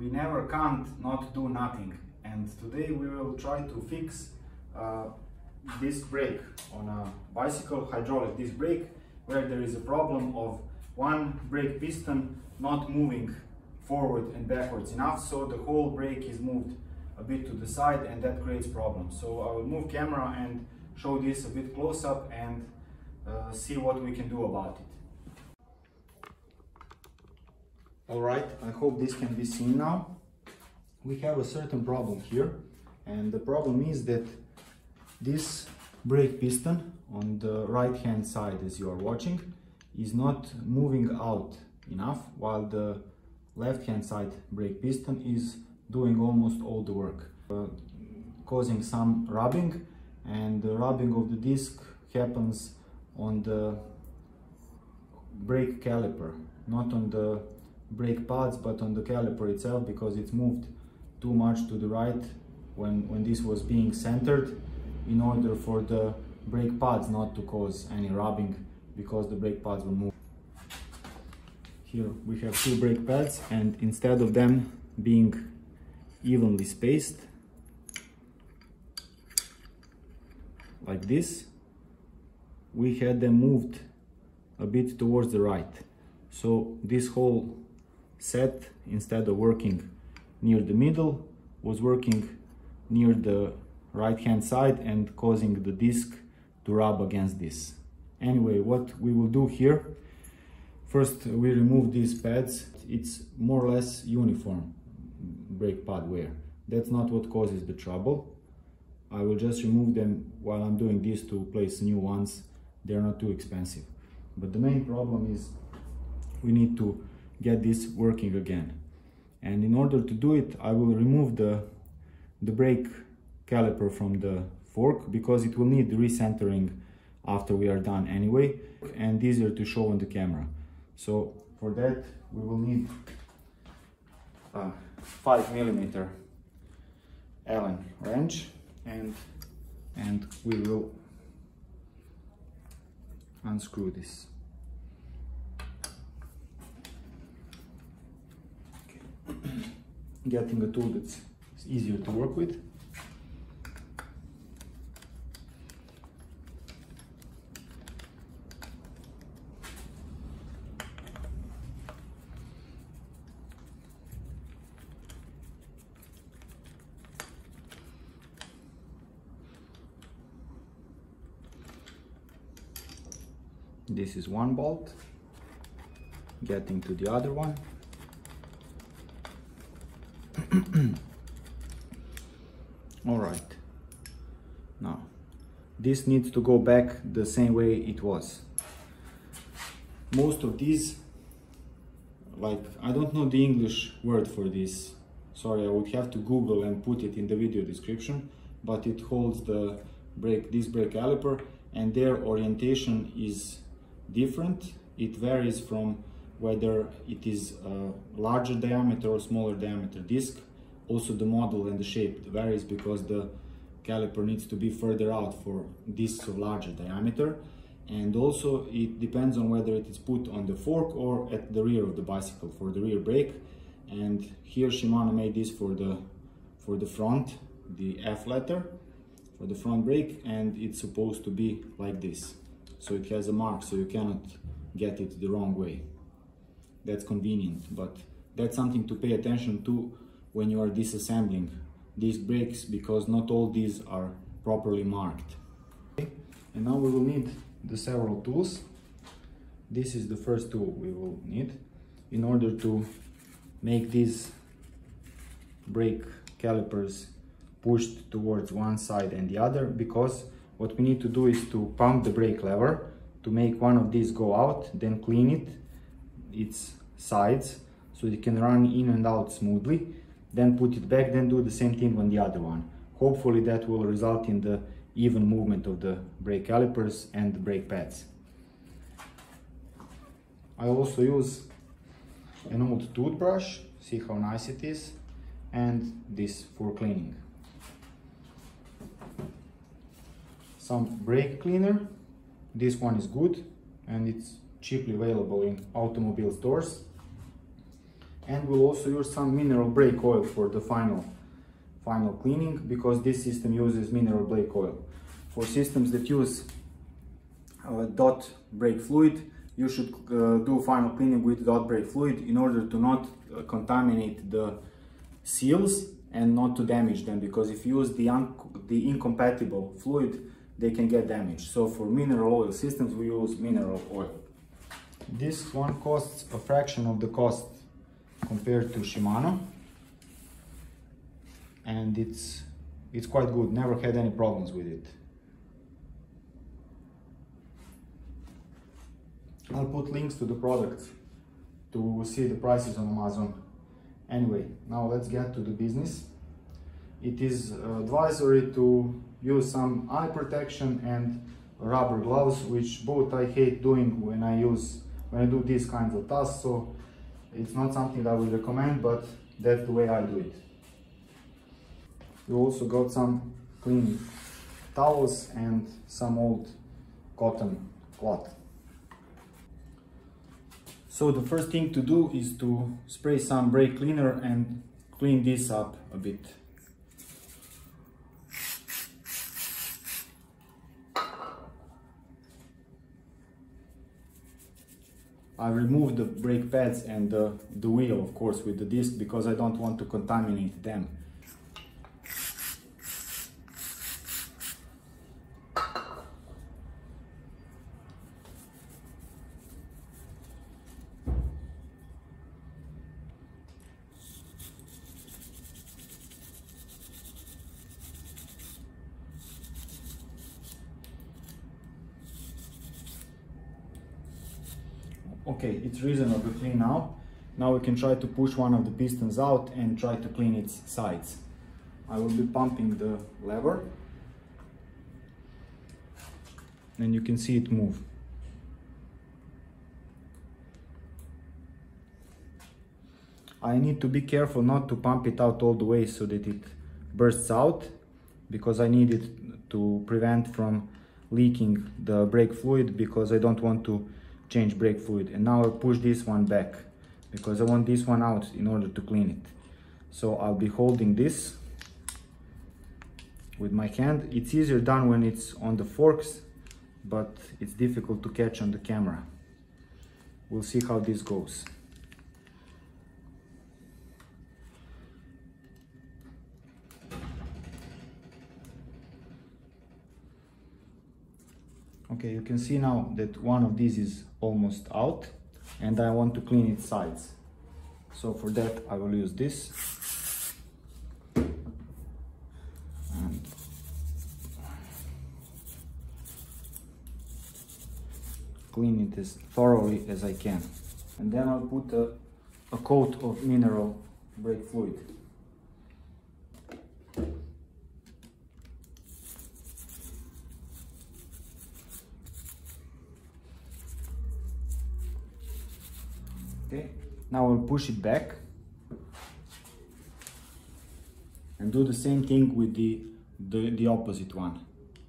we never can't not do nothing, and today we will try to fix disc brake on a bicycle, hydraulic disc brake, where there is a problem of one brake piston not moving forward and backwards enough, so the whole brake is moved a bit to the side, and that creates problems. So I will move camera and show this a bit close up and see what we can do about it. Alright, I hope this can be seen now. We have a certain problem here, and the problem is that this brake piston on the right hand side, as you are watching, is not moving out enough, while the left hand side brake piston is doing almost all the work, causing some rubbing, and the rubbing of the disc happens on the brake caliper, not on the brake pads but on the caliper itself, because it's moved too much to the right when this was being centered, in order for the brake pads not to cause any rubbing, because the brake pads were moved. Here we have two brake pads, and instead of them being evenly spaced like this, we had them moved a bit towards the right. So this whole set, instead of working near the middle, was working near the right hand side and causing the disc to rub against this. Anyway, what we will do here, first we remove these pads. It's more or less uniform brake pad wear. That's not what causes the trouble. I will just remove them while I'm doing this to place new ones. They're not too expensive. But the main problem is we need to get this working again. And in order to do it, I will remove the brake caliper from the fork, because it will need recentering after we are done anyway, and easier to show on the camera. So for that we will need a 5mm Allen wrench, and we will unscrew this. Okay. Getting a tool that's easier to work with. This is one bolt, getting to the other one. All right, now this needs to go back the same way it was. Most of these, like, I don't know the English word for this, sorry, I would have to Google and put it in the video description, but it holds the this brake caliper, and their orientation is different. It varies from whether it is a larger diameter or smaller diameter disc. Also the model and the shape varies, because the caliper needs to be further out for discs of larger diameter, and also it depends on whether it is put on the fork or at the rear of the bicycle for the rear brake. And here Shimano made this for the front, the F letter for the front brake, and it's supposed to be like this. So it has a mark, so you cannot get it the wrong way. That's convenient, but that's something to pay attention to when you are disassembling these brakes, because not all these are properly marked. Okay. And now we will need the several tools. This is the first tool we will need in order to make these brake calipers pushed towards one side and the other, because what we need to do is to pump the brake lever to make one of these go out, then clean it, its sides, so it can run in and out smoothly, then put it back, then do the same thing on the other one. Hopefully that will result in the even movement of the brake calipers and the brake pads. I also use an old toothbrush, see how nice it is, and this for cleaning. Some brake cleaner, this one is good and it's cheaply available in automobile stores. And we'll also use some mineral brake oil for the final cleaning, because this system uses mineral brake oil. For systems that use dot brake fluid, you should do final cleaning with dot brake fluid in order to not contaminate the seals and not to damage them, because if you use the incompatible fluid, they can get damaged. So for mineral oil systems, we use mineral oil. This one costs a fraction of the cost compared to Shimano, and it's quite good. Never had any problems with it. I'll put links to the products to see the prices on Amazon. Anyway, now let's get to the business. It is advisory to use some eye protection and rubber gloves, which both I hate doing when I do these kinds of tasks, so it's not something that I would recommend, but that's the way I do it. We also got some clean towels and some old cotton cloth. So the first thing to do is to spray some brake cleaner and clean this up a bit. I removed the brake pads and the wheel, of course, with the disc, because I don't want to contaminate them. Okay, it's reasonably clean now. Now we can try to push one of the pistons out and try to clean its sides. I will be pumping the lever, and you can see it move. I need to be careful not to pump it out all the way so that it bursts out, because I need it to prevent from leaking the brake fluid, because I don't want to change brake fluid. And now I'll push this one back because I want this one out in order to clean it. So I'll be holding this with my hand. It's easier done when it's on the forks, but it's difficult to catch on the camera. We'll see how this goes. Okay, you can see now that one of these is almost out, and I want to clean its sides. So for that I will use this. And clean it as thoroughly as I can. And then I'll put a coat of mineral brake fluid. Okay, now I'll push it back and do the same thing with the opposite one.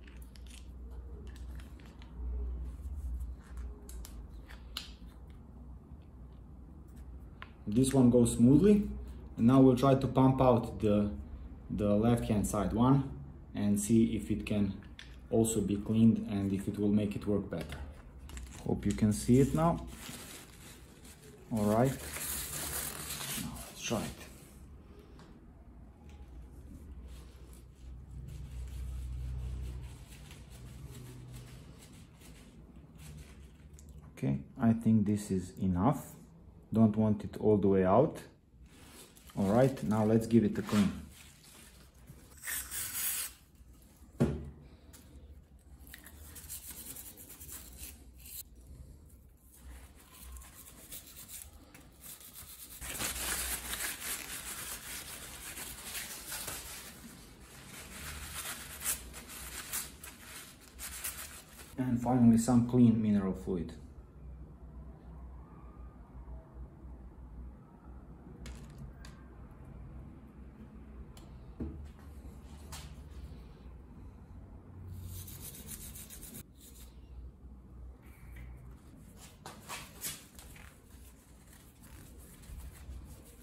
This one goes smoothly, and now we'll try to pump out the left hand side one and see if it can also be cleaned and if it will make it work better. Hope you can see it now. All right, now let's try it. Okay, I think this is enough. Don't want it all the way out. All right, now let's give it a clean. And finally some clean mineral fluid.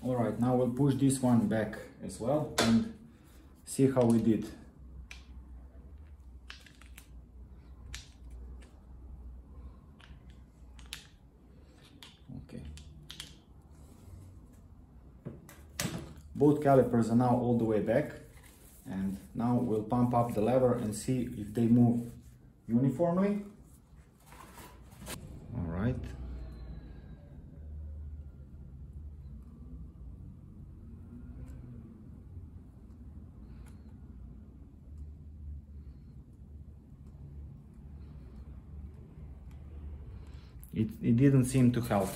All right, now we'll push this one back as well and see how we did. Okay. Both calipers are now all the way back, and now we'll pump up the lever and see if they move uniformly. All right. It didn't seem to help.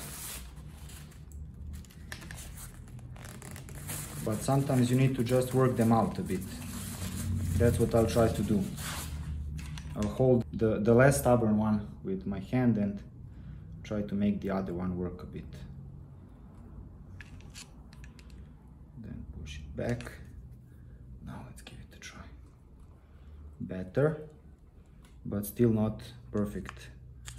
But sometimes you need to just work them out a bit. That's what I'll try to do. I'll hold the less stubborn one with my hand and try to make the other one work a bit. Then push it back. Now let's give it a try. Better, but still not perfect.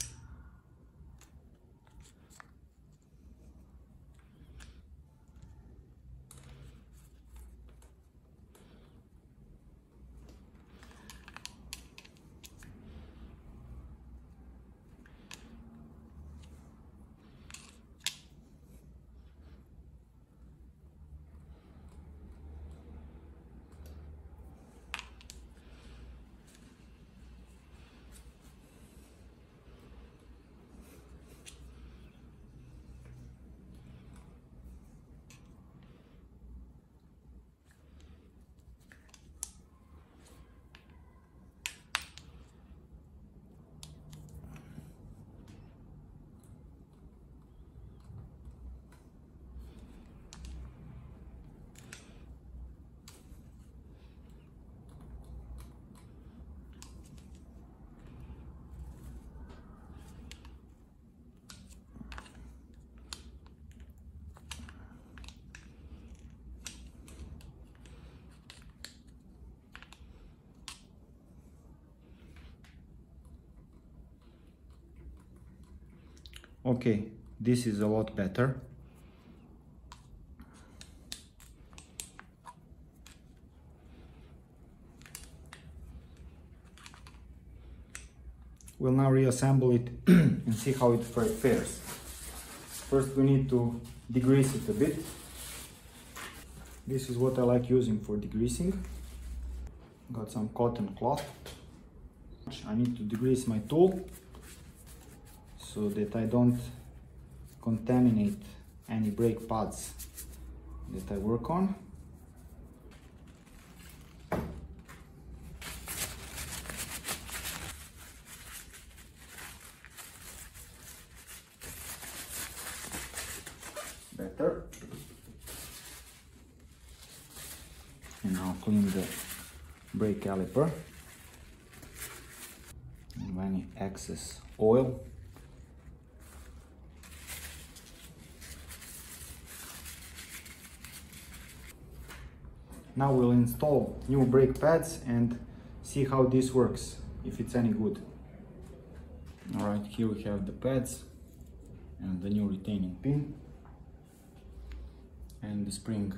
Okay, this is a lot better. We'll now reassemble it and see how it fares. First we need to degrease it a bit. This is what I like using for degreasing. Got some cotton cloth. I need to degrease my tool so that I don't contaminate any brake pads that I work on. Better. And now clean the brake caliper and any excess oil. Now we'll install new brake pads and see how this works, if it's any good. Alright, here we have the pads and the new retaining pin and the spring.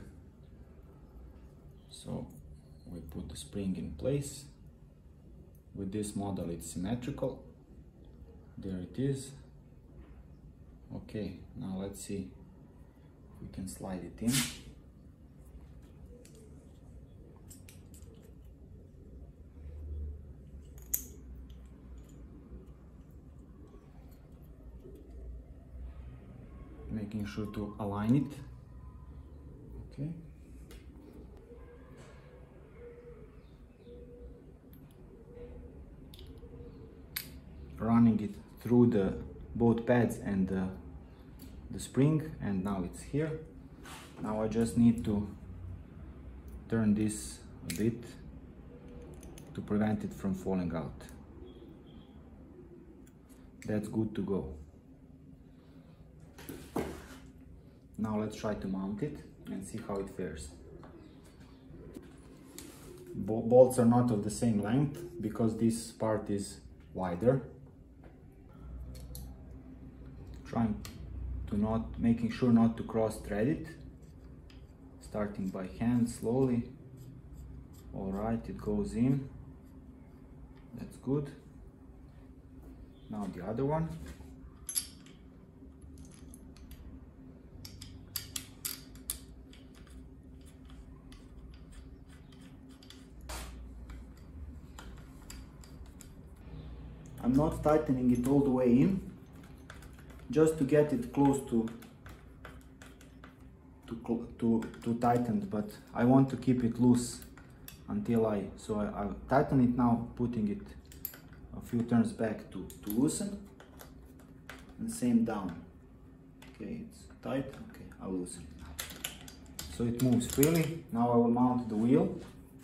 So we put the spring in place. With this model it's symmetrical. There it is. Okay, now let's see if we can slide it in. Making sure to align it. Okay. Running it through the both pads and the spring, and now it's here. Now I just need to turn this a bit to prevent it from falling out. That's good to go. Now let's try to mount it and see how it fares. Bolts are not of the same length because this part is wider. Making sure not to cross thread it. starting by hand slowly. All right, it goes in. That's good. Now the other one. I'm not tightening it all the way in, just to get it close to tightened, but I want to keep it loose until I tighten it now, putting it a few turns back to loosen, and same down. Okay, it's tight. Okay, I'll loosen it now. So it moves freely. Now I will mount the wheel.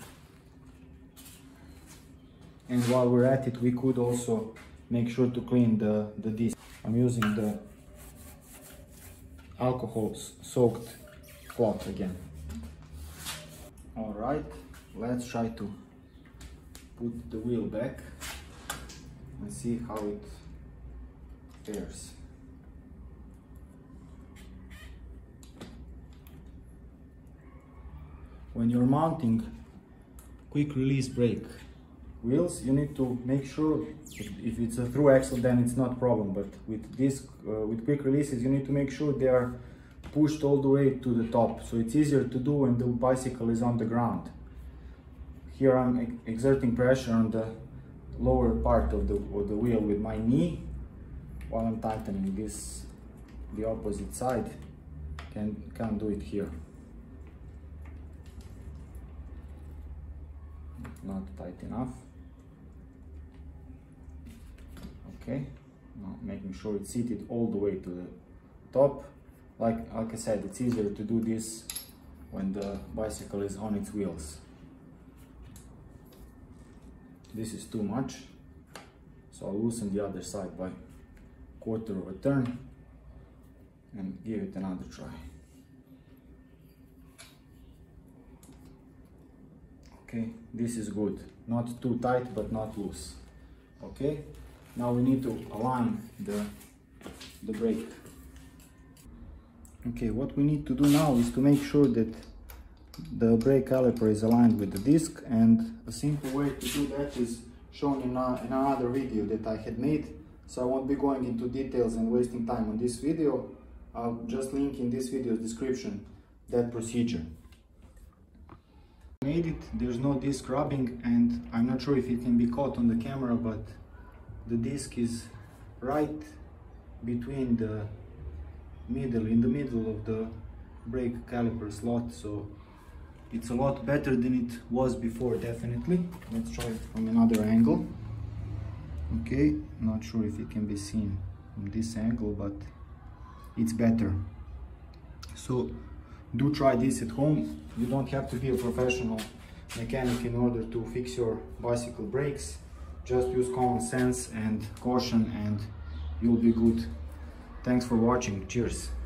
And while we're at it, we could also make sure to clean the disc. I'm using the alcohol soaked cloth again. All right, let's try to put the wheel back and see how it fares. When you're mounting quick release brake wheels, you need to make sure if it's a through axle, then it's not a problem, but with this with quick releases, you need to make sure they are pushed all the way to the top, so it's easier to do when the bicycle is on the ground. Here I'm exerting pressure on the lower part of the wheel with my knee while I'm tightening this the opposite side. Can't do it here. Not tight enough. Okay, now making sure it's seated all the way to the top. Like I said, it's easier to do this when the bicycle is on its wheels. This is too much, so I'll loosen the other side by quarter of a turn and give it another try. Okay, this is good. Not too tight, but not loose. Okay, now we need to align the brake. Okay, what we need to do now is to make sure that the brake caliper is aligned with the disc, and a simple way to do that is shown in another video that I had made, so I won't be going into details and wasting time on this video. I'll just link in this video's description that procedure. Made it, there's no disc rubbing, and I'm not sure if it can be caught on the camera, but the disc is right between in the middle of the brake caliper slot, so it's a lot better than it was before, definitely. Let's try it from another angle. Okay, not sure if it can be seen from this angle, but it's better. So do try this at home. You don't have to be a professional mechanic in order to fix your bicycle brakes. Just use common sense and caution and you'll be good. Thanks for watching. Cheers.